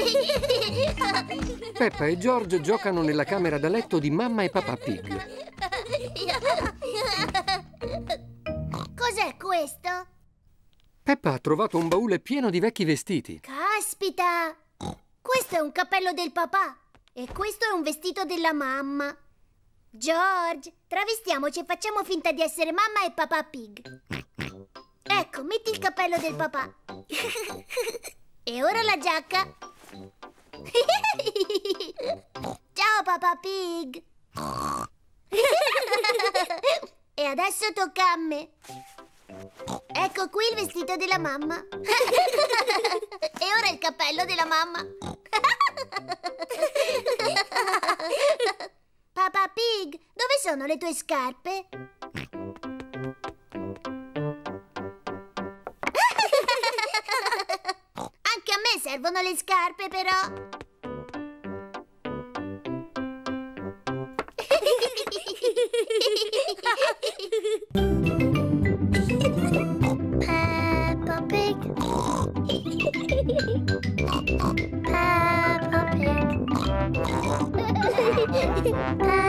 Peppa e George giocano nella camera da letto di mamma e papà Pig. Cos'è questo? Peppa ha trovato un baule pieno di vecchi vestiti. Caspita! Questo è un cappello del papà e questo è un vestito della mamma. George, travestiamoci e facciamo finta di essere mamma e papà Pig. Ecco, metti il cappello del papà. E ora la giacca. Ciao papà Pig. E adesso tocca a me. Ecco qui il vestito della mamma. E ora il cappello della mamma. Papà Pig, dove sono le tue scarpe? Anche a me servono le scarpe, però. Peppa Pig. Peppa Pig.